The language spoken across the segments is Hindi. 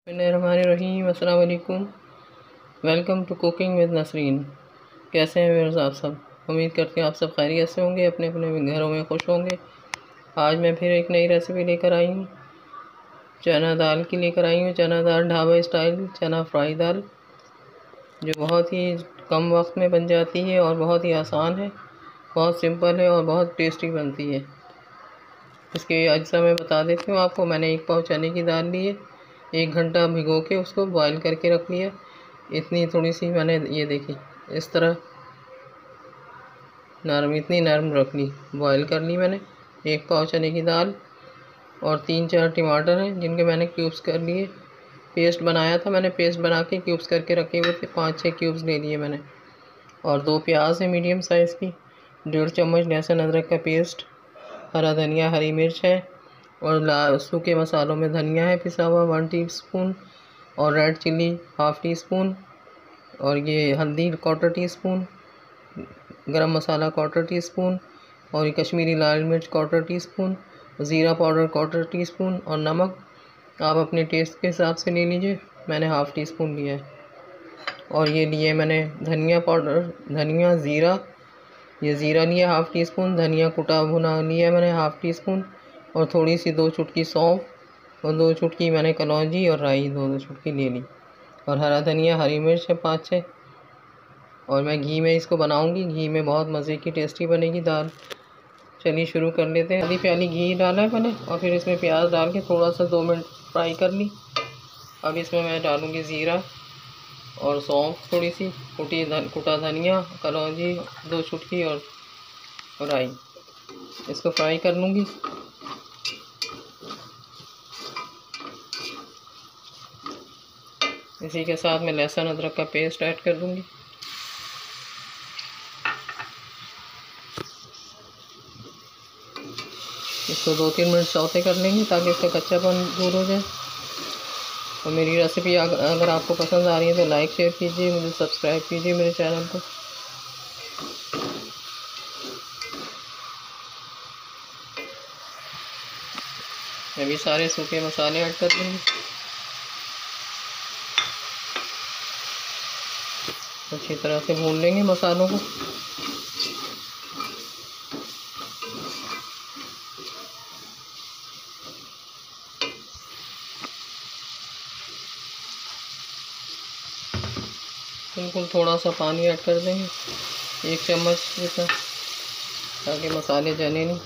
बिस्मिल्लाहिर्रहमानिर्रहीम। अस्सलाम वालेकुम। Welcome to cooking with Nasreen. कैसे हैं मेरे आप सब? उम्मीद करते हैं आप सब खैरियत से होंगे, अपने अपने घरों में खुश होंगे। आज मैं फिर एक नई रेसिपी लेकर आई हूँ। चना दाल की लेकर आई हूँ। चना दाल ढाबा स्टाइल चना फ्राई दाल, जो बहुत ही कम वक्त में बन जाती है और बहुत ही आसान है, बहुत सिंपल है और बहुत टेस्टी बनती है। इसके अज्जा मैं बता देती हूँ आपको। मैंने 1 पाव चने की दाल ली है, 1 घंटा भिगो के उसको बॉईल करके रख लिया। इतनी थोड़ी सी मैंने ये देखी इस तरह नरम, इतनी नरम रख ली, बॉईल कर ली मैंने। 1 पाव चने की दाल और 3-4 टमाटर हैं जिनके मैंने क्यूब्स कर लिए। पेस्ट बनाया था मैंने, पेस्ट बना के क्यूब्स करके रखे हुए थे, 5-6 क्यूब्स ले लिए मैंने। और 2 प्याज है मीडियम साइज़ की, 1.5 चम्मच लहसुन अदरक का पेस्ट, हरा धनिया, हरी मिर्च है और सूखे मसालों में धनिया है पिसा हुआ 1 टीस्पून और रेड चिल्ली 1/2 टीस्पून और ये हल्दी 1/4 टीस्पून, गरम मसाला 1/4 टीस्पून और ये कश्मीरी लाल मिर्च 1/4 टीस्पून, ज़ीरा पाउडर 1/4 टीस्पून और नमक आप अपने टेस्ट के हिसाब से ले लीजिए। मैंने 1/2 टीस्पून लिया है। और ये लिए मैंने धनिया पाउडर, धनिया ज़ीरा, ये ज़ीरा लिया 1/2 टीस्पून, धनिया कुटा भुना लिया मैंने 1/2 टीस्पून और थोड़ी सी 2 चुटकी सौंफ और 2 चुटकी मैंने कलौंजी और राई 2 चुटकी ले ली और हरा धनिया, हरी मिर्च है 5-6। और मैं घी में इसको बनाऊंगी, घी में बहुत मज़े की टेस्टी बनेगी दाल। चलिए शुरू कर लेते हैं। आधी प्याली घी डाला है मैंने और फिर इसमें प्याज डाल के थोड़ा सा 2 मिनट फ्राई कर ली। अब इसमें मैं डालूँगी ज़ीरा और सौंफ, थोड़ी सी कुटा धनिया, कलौंजी 2 चुटकी और राई। इसको फ्राई कर लूँगी। इसी के साथ मैं लहसुन अदरक का पेस्ट ऐड कर दूँगी। इसको 2-3 मिनट सौते कर लेंगे ताकि इसका कच्चापन दूर हो जाए। और मेरी रेसिपी अगर आपको पसंद आ रही है तो लाइक शेयर कीजिए, मुझे सब्सक्राइब कीजिए मेरे चैनल को। अभी सारे सूखे मसाले ऐड कर देंगे। अच्छी तरह से भून लेंगे मसालों को। बिल्कुल थोड़ा सा पानी ऐड कर देंगे, 1 चम्मच जैसा, ताकि मसाले जले नहीं।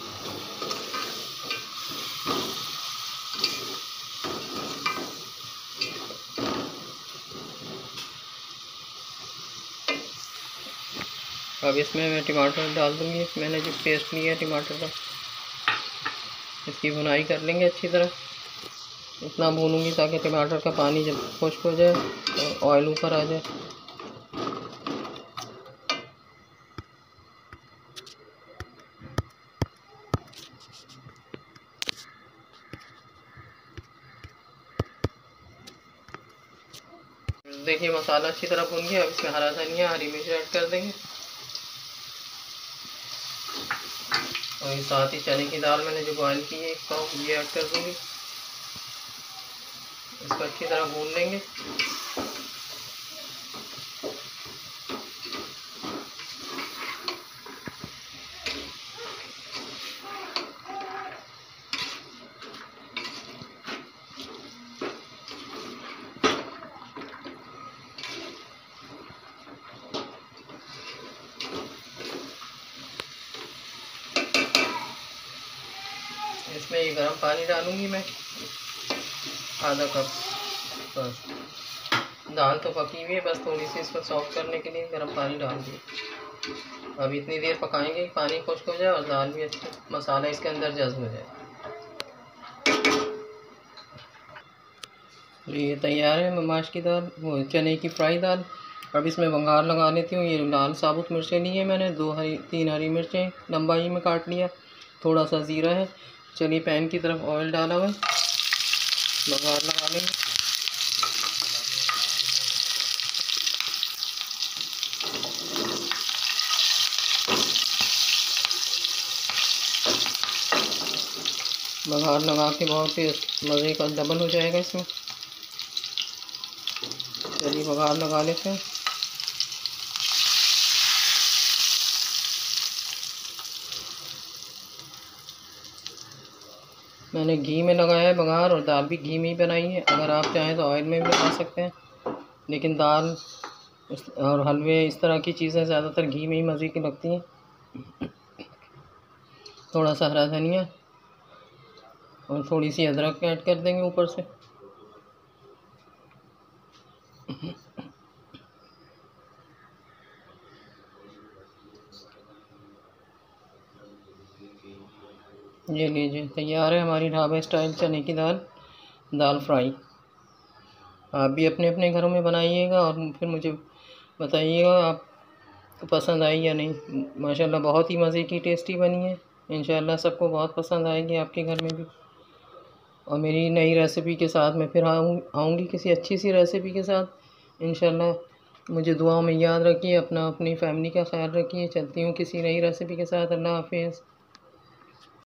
अब इसमें मैं टमाटर डाल दूँगी। मैंने जो पेस्ट लिया है टमाटर का, इसकी भुनाई कर लेंगे अच्छी तरह। इतना भूनूंगी ताकि टमाटर का पानी जब खुश्क हो जाए और ऑयल ऊपर आ जाए। देखिए मसाला अच्छी तरह भून गया। अब इसमें हरा धनिया, हरी मिर्च ऐड कर देंगे और साथ ही चने की दाल मैंने जो बॉयल की है 1 पाव, ये ऐड कर दूँगी। इसको अच्छी तरह भून लेंगे। इसमें ये गर्म पानी डालूंगी मैं, आधा कप। बस दाल तो पकी हुई है, बस थोड़ी सी इसको सॉफ्ट करने के लिए गर्म पानी डाल दिए। अब इतनी देर पकाएंगे, पानी खुश्क हो जाए और दाल भी अच्छा मसाला इसके अंदर जज्ब हो जाए। ये तैयार है ममाश की दाल, वो चने की फ्राई दाल। अब इसमें बघार लगा लेती हूँ। ये लाल साबुत मिर्चें ली है मैंने, 3 हरी मिर्चें लंबाई में काट लिया, थोड़ा सा ज़ीरा है। चलिए पैन की तरफ ऑयल डाला हुआ है, बघार लगा लेंगे। बघार लगा के बहुत ही मज़े का डबल हो जाएगा इसमें। चलिए बघार लगा लेते हैं। मैंने घी में लगाया है बघार और दाल भी घी में ही बनाई है। अगर आप चाहें तो ऑयल में भी बना सकते हैं, लेकिन दाल और हलवे इस तरह की चीज़ें ज़्यादातर घी में ही मज़े की लगती हैं। थोड़ा सा हरा धनिया और थोड़ी सी अदरक ऐड कर देंगे ऊपर से। ये लीजिए तैयार है हमारी ढाबा स्टाइल चने की दाल फ्राई। आप भी अपने अपने घरों में बनाइएगा और फिर मुझे बताइएगा आपको पसंद आई या नहीं। माशाल्लाह बहुत ही मज़े की टेस्टी बनी है। इंशाल्लाह सबको बहुत पसंद आएगी आपके घर में भी। और मेरी नई रेसिपी के साथ मैं फिर आऊँगी किसी अच्छी सी रेसिपी के साथ इंशाल्लाह। मुझे दुआओं में याद रखिए, अपनी फैमिली का ख्याल रखिए। चलती हूँ किसी नई रेसिपी के साथ। अल्लाह हाफिज़।